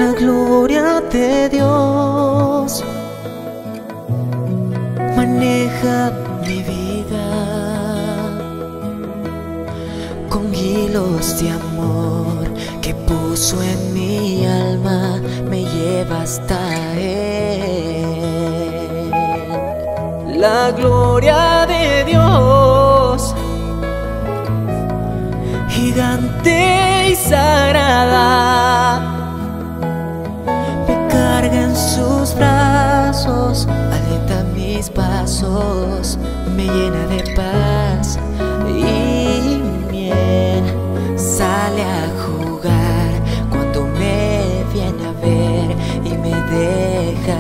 La gloria de Dios maneja mi vida, con hilos de amor que puso en mi alma, me lleva hasta Él. La gloria de Dios, gigante y sagrada, me carga en sus brazos, alienta mis pasos, me llena de paz y miel. Sale a jugar cuando me viene a ver y me deja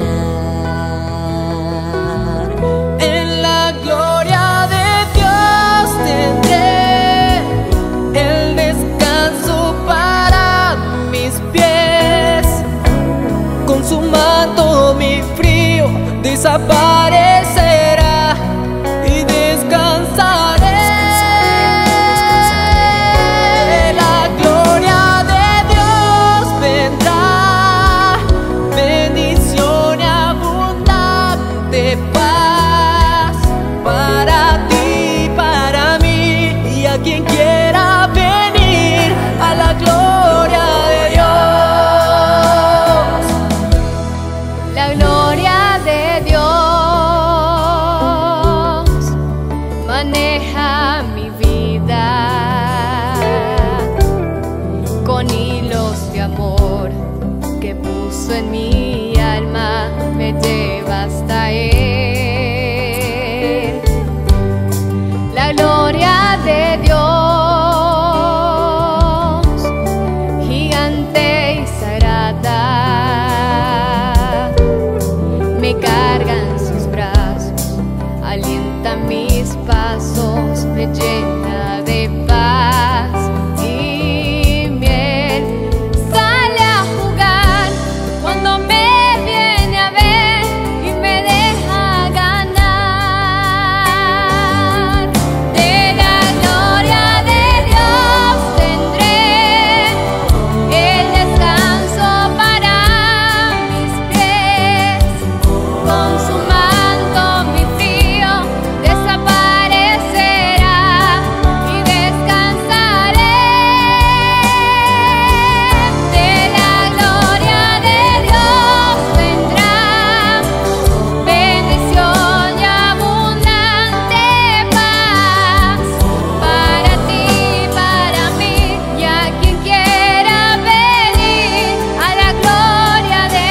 ganar. En la gloria de Dios tendré el descanso para mis pies. Con su manto mi frío desaparecerá y descansaré. La gloria de Dios vendrá, bendición y abundante paz para ti, para mí y a quien quiera venir a la gloria de Dios. La gloria de Dios maneja mi vida, con hilos de amor que puso en mi alma, me lleva hasta Él. La gloria de Dios, gigante y sagrada, me carga en sus brazos, alienta mis pasos, me llena de paz y miel. Sale a jugar cuando me viene a ver y me deja ganar. De la gloria de Dios tendré el descanso para mis pies. Con su manto mi frío desaparecerá y descansaré. De la gloria de Dios vendrá bendición y abundante paz para ti, para mí y a quien quiera venir a la gloria de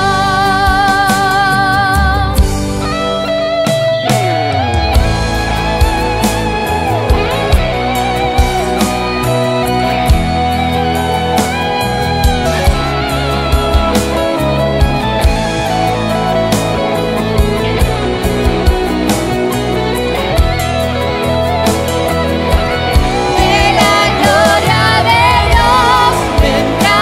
Dios. De la gloria de Dios vendrá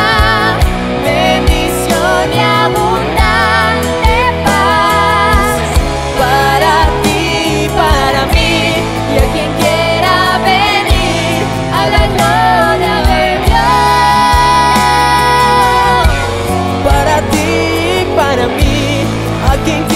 bendición y abundante paz Para ti, para mí y a quien quiera venir a la gloria de Dios. Para ti, para mí, a quien